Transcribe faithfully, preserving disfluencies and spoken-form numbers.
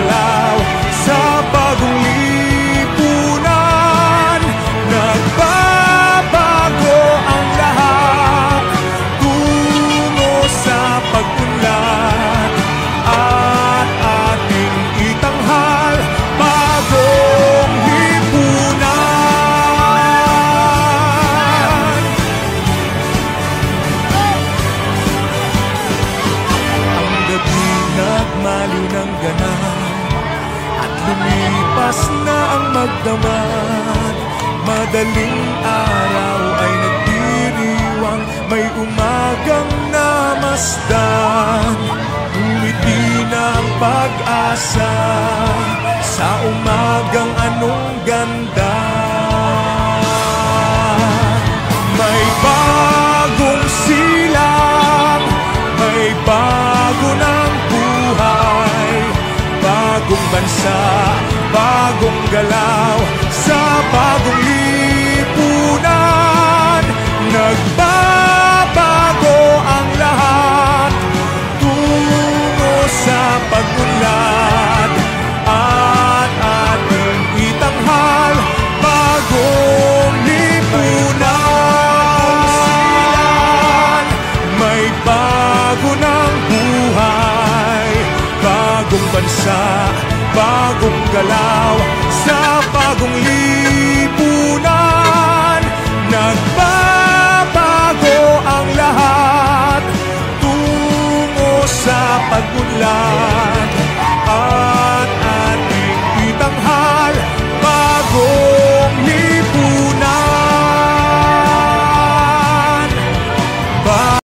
gumagalaw sa bagong lipunan. Nagbabago ang lahat tungo sa pag-unlad at ating itanghal bagong lipunan. Ang gabi nagmaliw ng ganap at lumipas na ang magdamag. Madaling araw ay nagdiriwang, may umagang namasdan. Umiti na ang pag-asa sa umagang anong ganda. May bagong silang, may bago ng buhay, bagong bansa, bagong galaw.